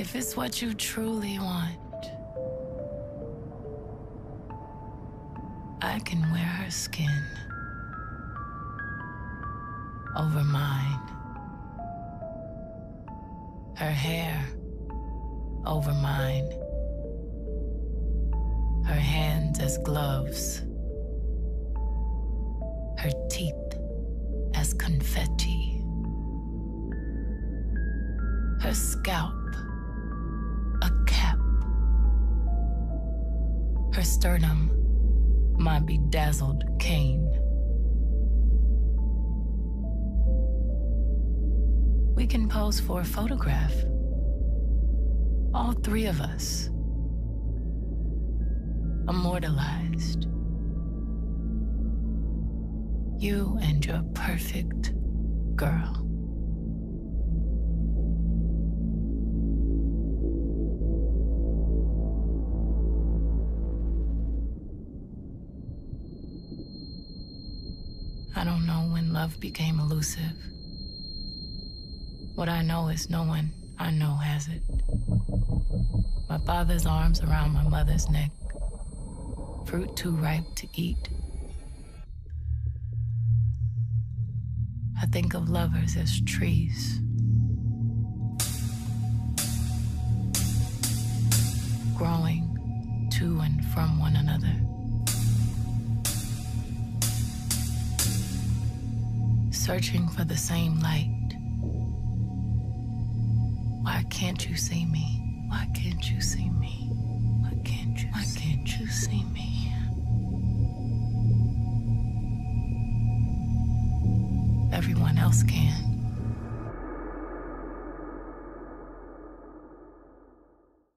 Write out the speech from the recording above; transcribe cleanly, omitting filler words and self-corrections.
If it's what you truly want, I can wear her skin over mine, her hair over mine, her hands as gloves, her teeth as confetti, her scalp a cap, her sternum my bedazzled cane. We can pose for a photograph, all three of us, immortalized. You and your perfect girl. I don't know when love became elusive. What I know is no one I know has it. My father's arms around my mother's neck, fruit too ripe to eat. I think of lovers as trees, growing to and from one another. Searching for the same light. Why can't you see me? Why can't you see me? Why can't you see me? Everyone else can.